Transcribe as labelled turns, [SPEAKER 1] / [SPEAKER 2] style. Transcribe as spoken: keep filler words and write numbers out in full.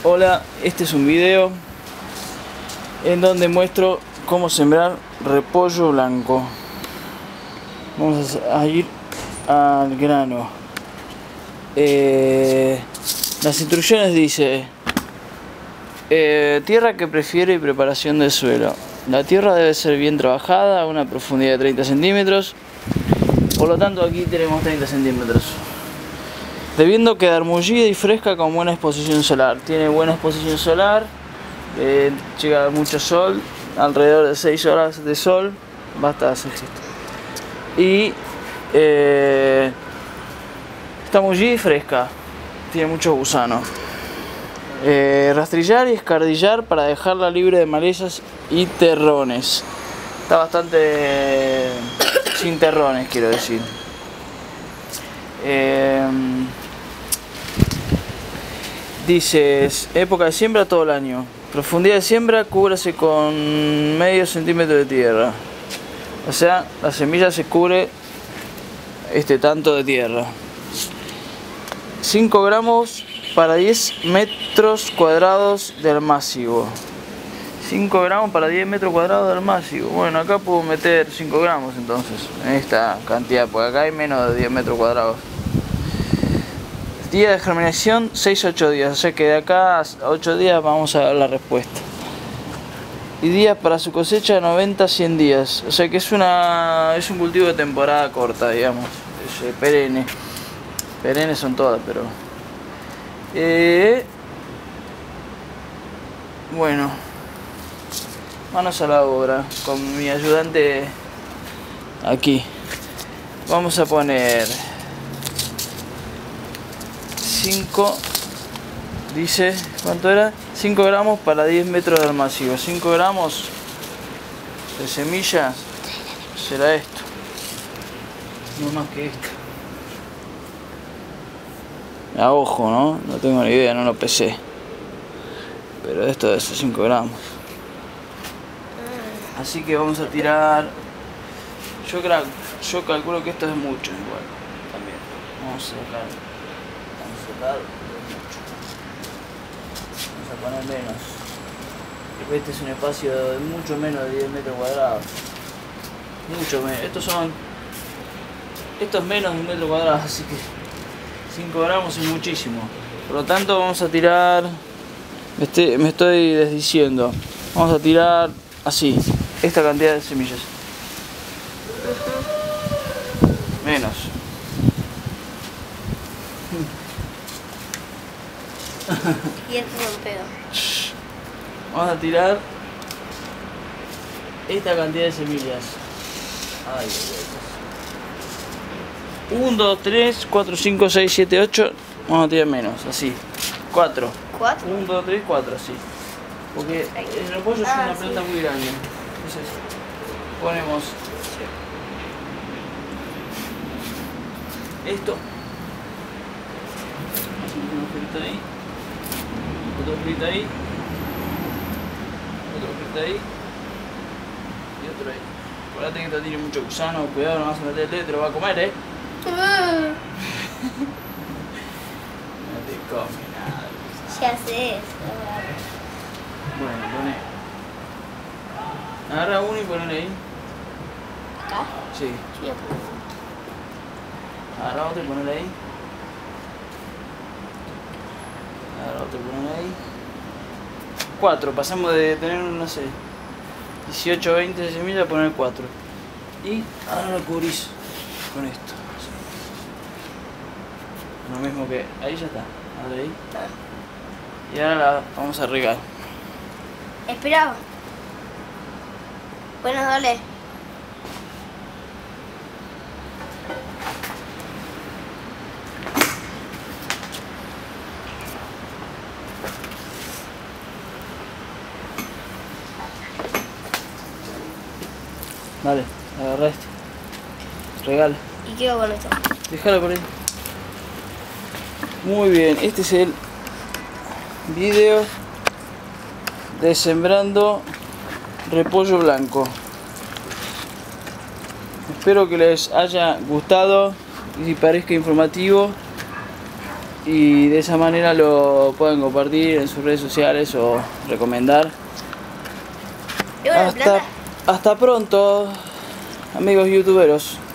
[SPEAKER 1] Hola, este es un video en donde muestro cómo sembrar repollo blanco. Vamos a ir al grano. Eh, las instrucciones dice eh, tierra que prefiere y preparación del suelo. La tierra debe ser bien trabajada a una profundidad de treinta centímetros. Por lo tanto aquí tenemos treinta centímetros. Debiendo quedar mullida y fresca con buena exposición solar. Tiene buena exposición solar, eh, llega mucho sol, alrededor de seis horas de sol, basta hacer esto. Y eh, está mullida y fresca, tiene mucho gusano. Eh, rastrillar y escardillar para dejarla libre de malezas y terrones. Está bastante eh, sin terrones, quiero decir. Eh, dice, época de siembra todo el año. Profundidad de siembra, cúbrase con medio centímetro de tierra. O sea, la semilla se cubre este tanto de tierra. cinco gramos para diez metros cuadrados de almácigo. cinco gramos para diez metros cuadrados de almácigo. Bueno, acá puedo meter cinco gramos entonces, en esta cantidad, porque acá hay menos de diez metros cuadrados. Día de germinación, seis a ocho días, o sea que de acá a ocho días vamos a ver la respuesta. Y días para su cosecha, noventa a cien días, o sea que es una es un cultivo de temporada corta, digamos, es eh, perenne. Perennes son todas, pero... Eh, bueno, manos a la obra, con mi ayudante aquí. Vamos a poner... cinco, dice, ¿cuánto era? cinco gramos para diez metros de almácigo. cinco gramos de semillas será esto, no más que esto. A ojo, ¿no? No tengo ni idea, no lo pesé, pero esto debe ser cinco gramos. Así que vamos a tirar, yo, creo, yo calculo que esto es mucho igual también. Vamos a sacar Vamos a poner menos. Este es un espacio de mucho menos de diez metros cuadrados. Mucho menos. Estos son. Esto es menos de un metro cuadrado, así que cinco gramos es muchísimo. Por lo tanto, vamos a tirar. Me estoy, me estoy desdiciendo. Vamos a tirar así. Esta cantidad de semillas. Menos.
[SPEAKER 2] Y esto es un pedo.
[SPEAKER 1] Vamos a tirar esta cantidad de semillas. Ay, uno, dos, tres, cuatro, cinco, seis, siete, ocho. Vamos a tirar menos, así. cuatro.
[SPEAKER 2] ¿cuatro?
[SPEAKER 1] uno, dos, tres, cuatro, así. Porque el repollo
[SPEAKER 2] ah,
[SPEAKER 1] es una
[SPEAKER 2] sí.
[SPEAKER 1] planta muy grande. Entonces, ponemos esto. Hacemos un agujerito ahí. Otro agujerito ahí. Otro agujerito ahí. Y otro ahí. Acuérdate que esto tiene mucho gusano. Cuidado, no vas a meter el dedo, te lo va a comer, eh. No te come nada.
[SPEAKER 2] Ya sé eso.
[SPEAKER 1] Bueno, poné. Agarra uno y ponelo ahí.
[SPEAKER 2] ¿Acá?
[SPEAKER 1] Sí.
[SPEAKER 2] Sí, ya pongo.
[SPEAKER 1] Agarra otro y ponelo ahí. Agarra otro y ponelo ahí. cuatro, pasamos de tener, no sé, dieciocho, veinte semillas a poner cuatro. Y ahora lo cubrís con esto. Lo mismo que ahí, ya está. Ahora ahí. Y ahora la vamos a regar.
[SPEAKER 2] Espera. Bueno, dale.
[SPEAKER 1] Dale, agarra esto. Regala.
[SPEAKER 2] ¿Y qué hago con esto?
[SPEAKER 1] Déjalo por ahí. Muy bien, este es el video de sembrando repollo blanco. Espero que les haya gustado y parezca informativo. y de esa manera lo pueden compartir en sus redes sociales o recomendar.
[SPEAKER 2] ¿Es una
[SPEAKER 1] Hasta,
[SPEAKER 2] planta?
[SPEAKER 1] hasta pronto, amigos youtuberos.